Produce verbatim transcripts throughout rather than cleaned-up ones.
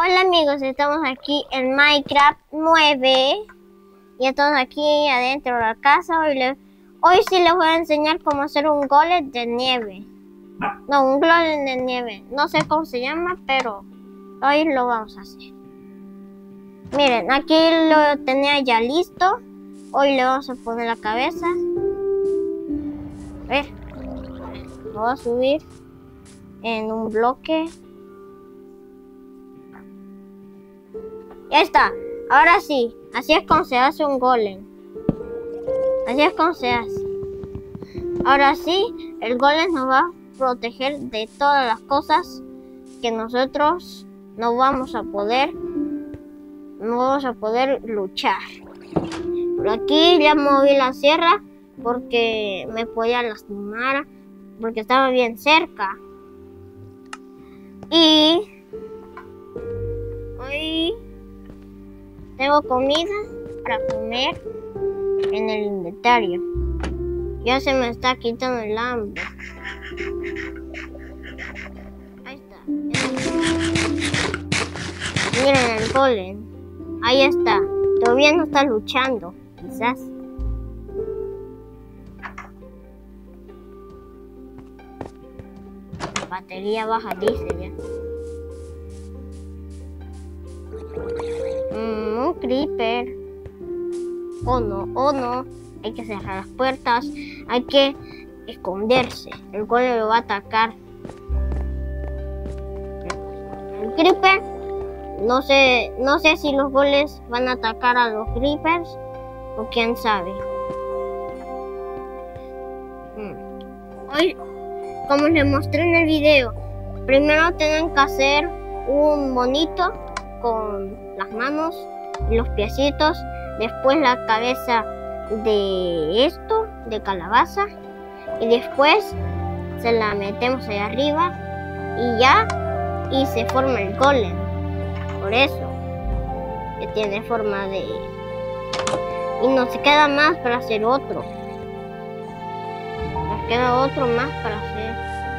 Hola amigos, estamos aquí en Minecraft nueve y estamos aquí adentro de la casa. Hoy, le, hoy sí les voy a enseñar cómo hacer un golem de nieve. No, un golem de nieve. No sé cómo se llama, pero hoy lo vamos a hacer. Miren, aquí lo tenía ya listo. Hoy le vamos a poner la cabeza. A ver, lo voy a subir en un bloque. Ya está. Ahora sí, así es como se hace un golem. Así es como se hace. Ahora sí, el golem nos va a proteger de todas las cosas que nosotros no vamos a poder, no vamos a poder luchar. Por aquí ya moví la sierra porque me podía lastimar, porque estaba bien cerca. Y hoy tengo comida para comer en el inventario. Ya se me está quitando el hambre. Ahí está. Miren el golem. Ahí está. Todavía no está luchando, quizás. La batería baja, dice ya. Mm, un creeper. Oh no, oh no. Hay que cerrar las puertas. Hay que esconderse. El golem lo va a atacar. El creeper. No sé, no sé si los golems van a atacar a los creepers o quién sabe. Hmm. Hoy, como les mostré en el video, primero tienen que hacer un monito con las manos y los piecitos, después la cabeza de esto, de calabaza, y después se la metemos ahí arriba y ya, y se forma el golem. Por eso que tiene forma de... Y nos queda más para hacer otro. Nos queda otro más para hacer.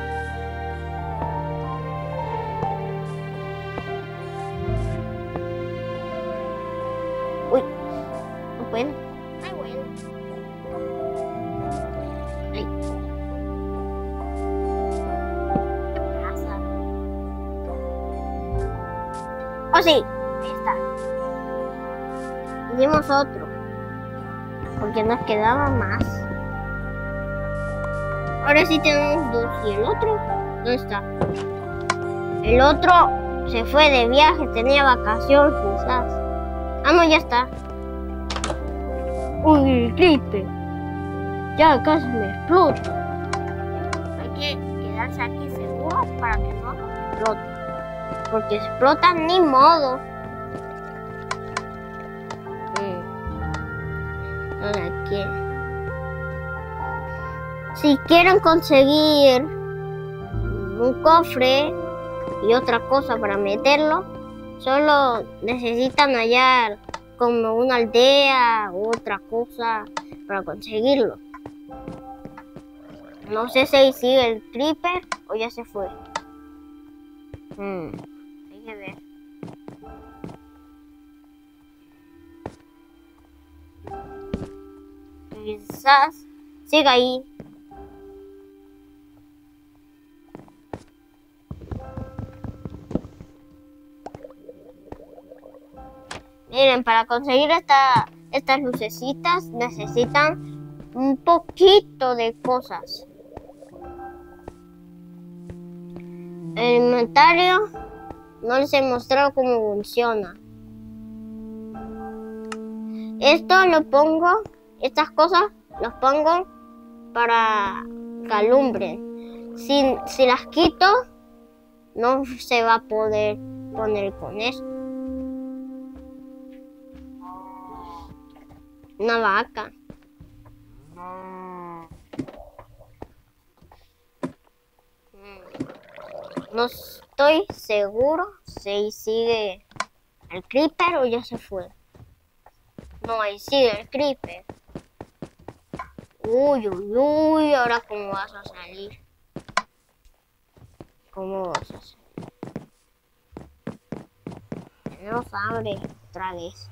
Uy, no puedo. Ay, bueno. Ay. ¿Qué pasa? Oh, sí, ahí está. Hicimos otro. Porque nos quedaba más. Ahora sí tenemos dos. ¿Y el otro? ¿Dónde está? El otro se fue de viaje, tenía vacación quizás. Ah, no, ya está. Uy, el creeper. Ya casi me explota. Hay que quedarse aquí seguro para que no explote. Porque explota ni modo. Ahora que si quieren conseguir un cofre y otra cosa para meterlo, solo necesitan hallar como una aldea u otra cosa para conseguirlo. No sé si ahí sigue el creeper o ya se fue. Hmm, hay que ver. Quizás siga ahí. Miren, para conseguir esta, estas lucecitas necesitan un poquito de cosas. El inventario no les he mostrado cómo funciona. Esto lo pongo, estas cosas las pongo para que alumbren. Si, si las quito, no se va a poder poner con esto. Una vaca. No estoy seguro si sigue el creeper o ya se fue. No, ahí sigue el creeper. Uy, uy, uy, ahora cómo vas a salir. ¿Cómo vas a salir? Los abre otra vez.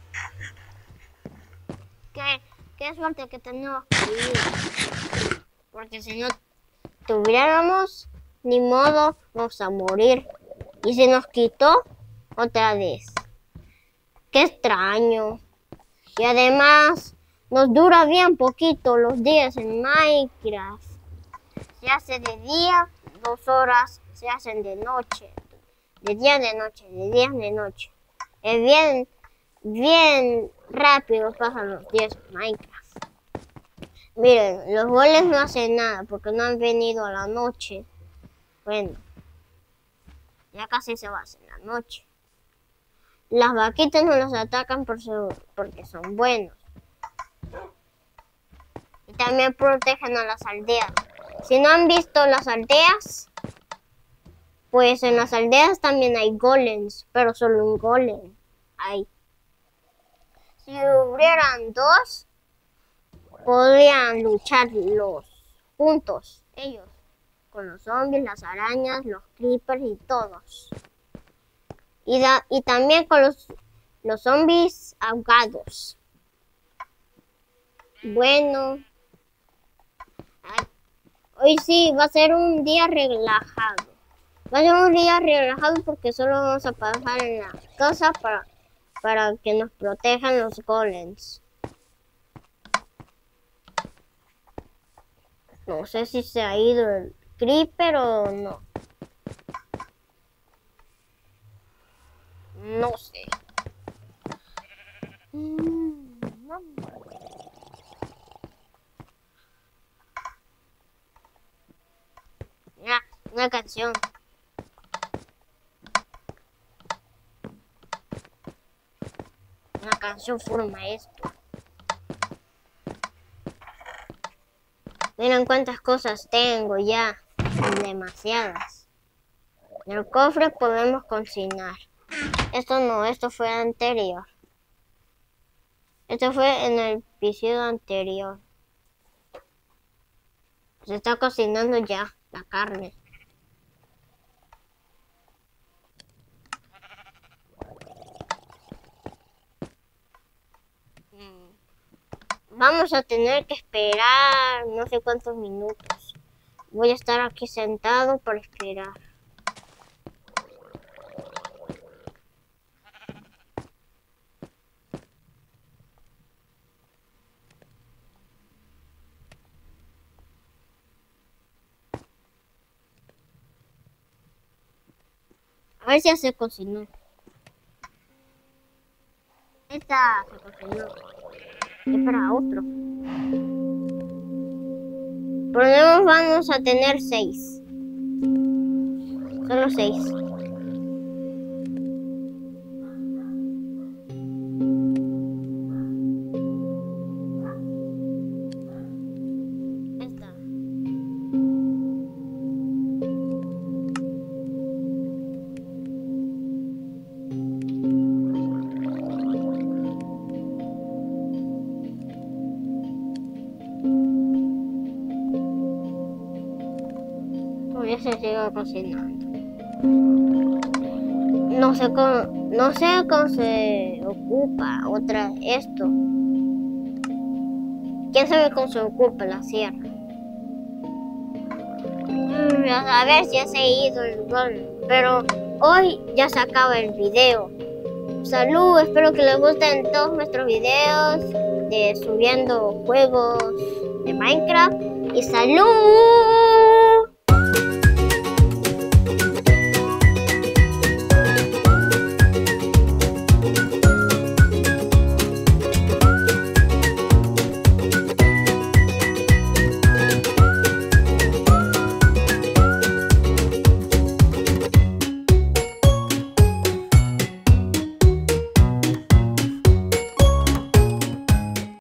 Qué, qué suerte que tenemos que vivir. Porque si no tuviéramos, ni modo, vamos a morir. Y se nos quitó otra vez. Qué extraño. Y además, nos dura bien poquito los días en Minecraft. Se hace de día, dos horas, se hacen de noche. De día de noche, de día de noche. Es bien, bien rápido pasan los días en Minecraft. Miren, los goles no hacen nada porque no han venido a la noche. Bueno, ya casi se va a hacer la noche. Las vaquitas no los atacan por su, porque son buenos. Y también protegen a las aldeas. Si no han visto las aldeas, pues en las aldeas también hay golems, pero solo un golem hay. Si hubieran dos, podrían luchar los juntos, ellos, con los zombies, las arañas, los creepers y todos. Y, da, y también con los, los zombies ahogados. Bueno, hoy sí va a ser un día relajado. Va a ser un día relajado porque solo vamos a pasar en la casa para, para que nos protejan los golems. No sé si se ha ido el creeper o no. No sé. Mira, una canción. Una canción forma esto. Miren cuántas cosas tengo ya. Demasiadas. En el cofre podemos cocinar. Esto no, esto fue anterior. Esto fue en el episodio anterior. Se está cocinando ya la carne. Vamos a tener que esperar no sé cuántos minutos. Voy a estar aquí sentado para esperar. A ver si ya se cocinó. Esta se cocinó. Espera, otro. Por lo menos vamos a tener seis. Solo seis. Esta. Todavía se sigue cocinando. No sé cómo, no sé cómo se ocupa otra esto. ¿Quién sabe cómo se ocupa la sierra? Mm, a ver si ya se ha ido el gol. Pero hoy ya se acaba el video. Salud, espero que les gusten todos nuestros videos de subiendo juegos de Minecraft. Y salud.